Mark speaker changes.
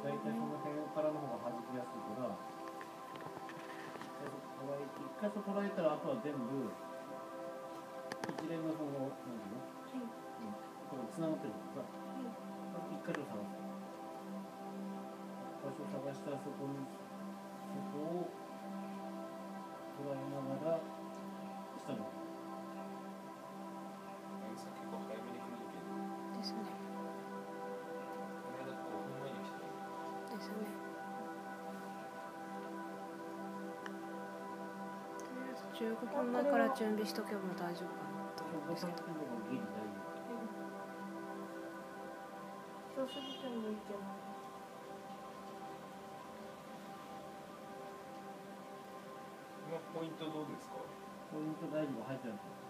Speaker 1: 大体その辺からの方が弾きやすいから、一箇所捉えたらあとは全部一連のその何ていうの、これつながってるからさ、一箇所探す。場所を探したらそこを捉えながら下に。
Speaker 2: 結構早めに来るとき
Speaker 3: ですね。
Speaker 2: この間5分前に来た
Speaker 3: ですね。とりあえず15分前から準備しとけば大丈夫かなと思うんですけど。
Speaker 4: そうすぎてもいいけど。
Speaker 2: 今ポイントどうですか？
Speaker 1: ポイント大丈夫入ってない。